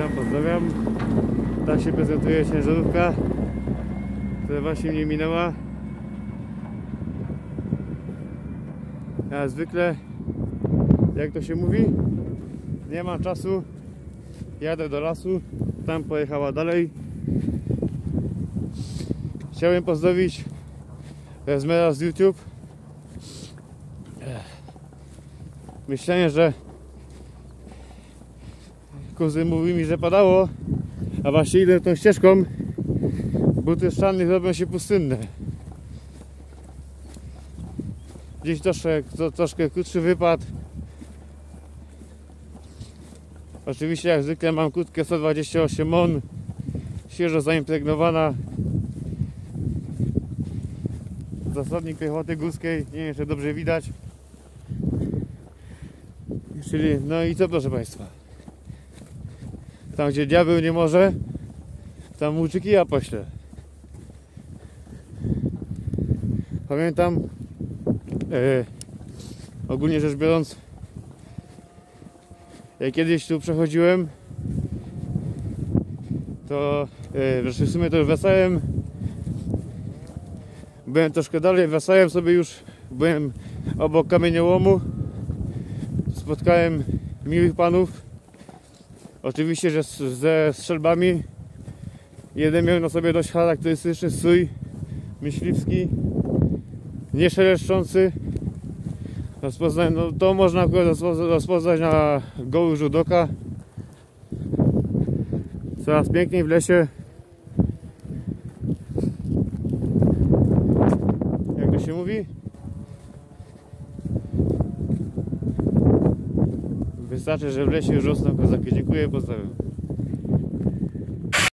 Witam, pozdrawiam. Tak się prezentuje ciężarówka, która właśnie mnie minęła. Ja zwykle, jak to się mówi, nie mam czasu, jadę do lasu, tam pojechała dalej. Chciałem pozdrowić Esmera z YouTube. Myślałem, że kuzyn mówi mi, że padało, a właśnie idę tą ścieżką. Buty szczalnych robią się pustynne. Dziś troszkę krótszy wypad. Oczywiście jak zwykle mam krótkę 128 mon, świeżo zaimpregnowana. Zasadnik piechoty górskiej, nie wiem, czy dobrze widać. Czyli, no i co, proszę Państwa? Tam gdzie diabeł nie może, tam łuczyki ja poślę. Pamiętam, ogólnie rzecz biorąc, jak kiedyś tu przechodziłem, to w sumie to już wracałem. Byłem troszkę dalej, wracałem sobie już, byłem obok kamieniołomu. Spotkałem miłych panów, oczywiście, że ze strzelbami. Jeden miał na sobie dość charakterystyczny strój myśliwski, nie szeleszczący. No, to można rozpoznać na goły rzut oka. Coraz piękniej w lesie. Jak to się mówi? Wystarczy, że w lesie już rosną kozaki. Dziękuję, pozdrawiam.